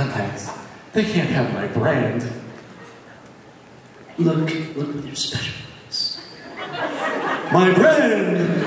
contacts. They can't have my brand. Look with your special eyes. My brand